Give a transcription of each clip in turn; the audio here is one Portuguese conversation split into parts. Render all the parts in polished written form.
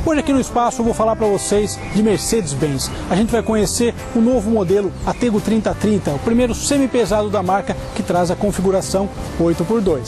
Hoje aqui no Espaço eu vou falar para vocês de Mercedes-Benz. A gente vai conhecer o novo modelo Atego 3030, o primeiro semi-pesado da marca que traz a configuração 8x2.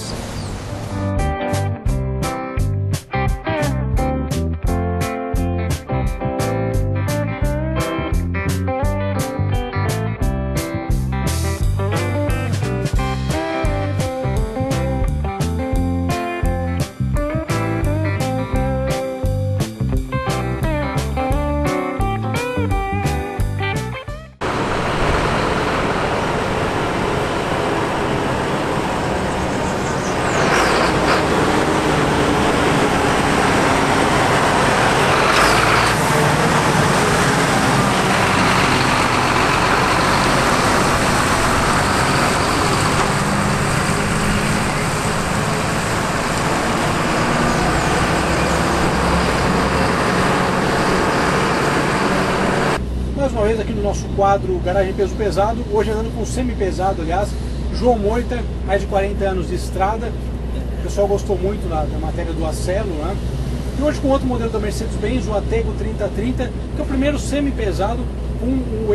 Mais uma vez aqui no nosso quadro Garagem Peso Pesado, hoje andando com semi-pesado, aliás, João Moita, mais de 40 anos de estrada, o pessoal gostou muito da matéria do Acelo, né? E hoje com outro modelo da Mercedes-Benz, o Atego 3030, que é o primeiro semi-pesado com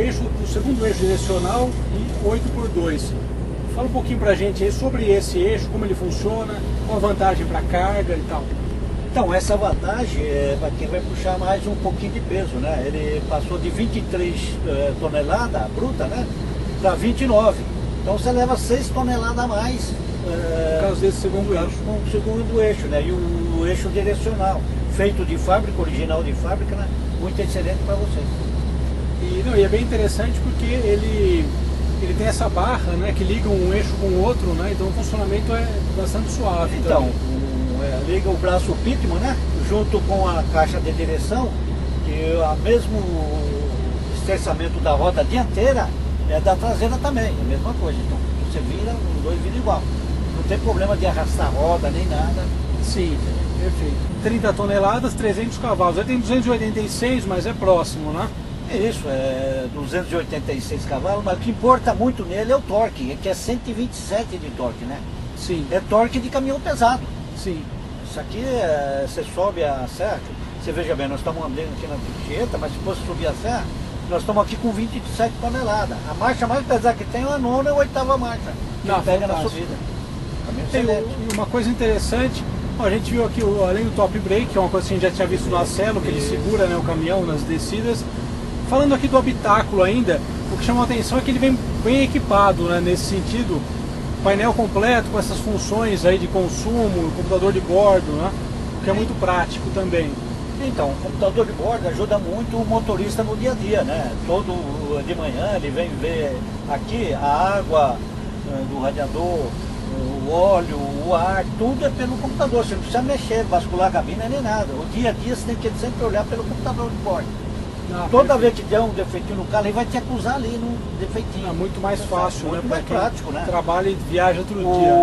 o segundo eixo direcional e 8x2. Fala um pouquinho pra gente aí sobre esse eixo, como ele funciona, qual a vantagem para carga e tal. Então, essa vantagem é para quem vai puxar mais um pouquinho de peso, né? Ele passou de 23 toneladas bruta, né? Para 29. Então você leva 6 toneladas a mais. Por causa desse segundo eixo. Com o segundo eixo, né? E o eixo direcional, feito de fábrica, original de fábrica, né? Muito excelente para você. E é bem interessante porque ele tem essa barra, né? Que liga um eixo com o outro, né? Então o funcionamento é bastante suave. Então, liga o braço Pitman, né? Junto com a caixa de direção, que é o mesmo estressamento da roda dianteira é da traseira também, é a mesma coisa. Então você vira, os dois viram igual. Não tem problema de arrastar a roda nem nada. Sim, perfeito. 30 toneladas, 300 cavalos. Ele tem 286, mas é próximo, né? É isso, é 286 cavalos, mas o que importa muito nele é o torque, que é 127 de torque, né? Sim. É torque de caminhão pesado. Sim. Isso aqui, você sobe a serra, você veja bem, nós estamos andando aqui na Tieta, mas se fosse subir a serra, nós estamos aqui com 27 toneladas. A marcha mais pesada que tem é a 9ª e a 8ª marcha, que pega na subida. Tem uma coisa interessante, a gente viu aqui, além do top brake, que é uma coisa que a gente já tinha visto no Acelo, que ele segura, né, o caminhão nas descidas. Falando aqui do habitáculo ainda, o que chamou a atenção é que ele vem bem equipado, né, nesse sentido. Painel completo com essas funções aí de consumo, computador de bordo, né? O que é muito prático também. Então, o computador de bordo ajuda muito o motorista no dia a dia, né? Todo de manhã ele vem ver aqui a água do radiador, o óleo, o ar, tudo é pelo computador. Você não precisa mexer, bascular a cabina nem nada. O dia a dia você tem que sempre olhar pelo computador de bordo. Toda vez que der um defeitinho no carro, ele vai te acusar ali no defeitinho. É muito mais fácil, muito né? mais prático, né? Trabalha e viaja todo dia.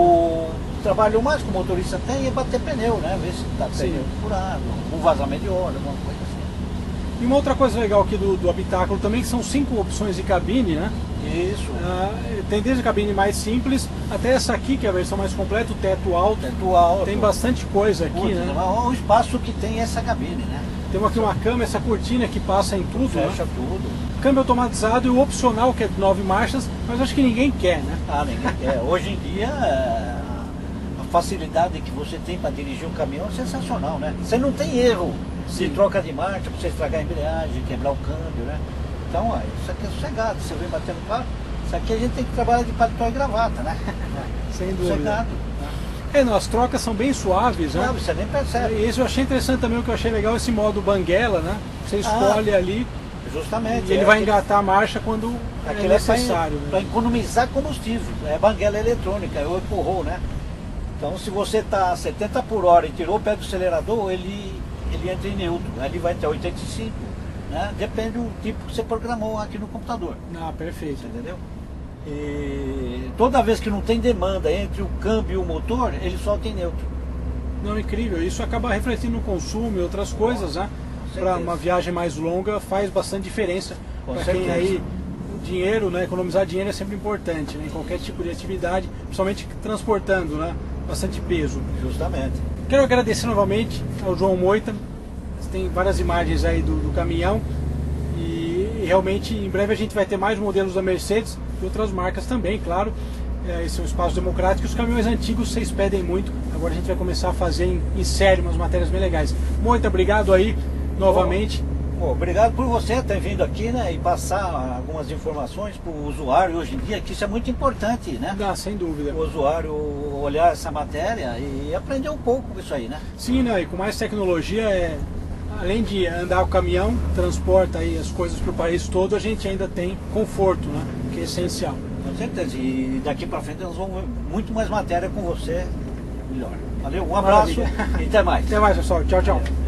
O trabalho mais que o motorista tem é bater pneu, né? Ver se está pneu furado, um vazamento de óleo, alguma coisa assim. E uma outra coisa legal aqui do habitáculo também, que são 5 opções de cabine, né? Isso. Tem desde a cabine mais simples até essa aqui, que é a versão mais completa, o teto alto. Teto alto. Tem bastante coisa aqui, né? O espaço que tem essa cabine, né? Temos aqui uma câmera, essa cortina que passa em tudo, fecha, né? Tudo. Câmbio automatizado e o opcional, que é 9 marchas, mas acho que ninguém quer, né? Ninguém quer. Hoje em dia, a facilidade que você tem para dirigir um caminhão é sensacional, né? Você não tem erro de troca de marcha, para você estragar a embreagem, quebrar o câmbio, né? Então, isso aqui é sossegado. Você vem batendo carro, isso aqui a gente tem que trabalhar de paletó e gravata, né? Sem dúvida. Sossegado. As trocas são bem suaves, né? Você nem percebe. E isso eu achei interessante também, o que eu achei legal, esse modo banguela, né? Você escolhe ali. Justamente. E ele vai engatar a marcha quando é necessário. Para economizar combustível. É banguela eletrônica, é o empurrou, né? Então se você está a 70 por hora e tirou o pé do acelerador, ele entra em neutro. Ele vai até 85, né? Depende do tipo que você programou aqui no computador. Perfeito. Entendeu? E toda vez que não tem demanda entre o câmbio e o motor, ele solta em neutro. Não, incrível. Isso acaba refletindo no consumo e outras coisas, né? Para uma viagem mais longa faz bastante diferença. Para quem aí, dinheiro, né? Economizar dinheiro é sempre importante, né? Em qualquer tipo de atividade, principalmente transportando, né? Bastante peso. Justamente. Quero agradecer novamente ao João Moita. tem várias imagens aí do caminhão. E realmente em breve a gente vai ter mais modelos da Mercedes e outras marcas também, claro. Esse é um espaço democrático. Os caminhões antigos vocês pedem muito, agora a gente vai começar a fazer em série umas matérias bem legais. Muito obrigado aí novamente. Obrigado por você ter vindo aqui, né, e passar algumas informações para o usuário hoje em dia, que isso é muito importante, né? Sem dúvida. O usuário olhar essa matéria e aprender um pouco com isso aí, né? Sim, né? E com mais tecnologia, além de andar o caminhão, transporta aí as coisas para o país todo, a gente ainda tem conforto, né? Que é essencial. Com certeza. E daqui para frente nós vamos ver muito mais matéria com você melhor. Valeu, um abraço. Maravilha. E até mais. Até mais, pessoal. Tchau, tchau.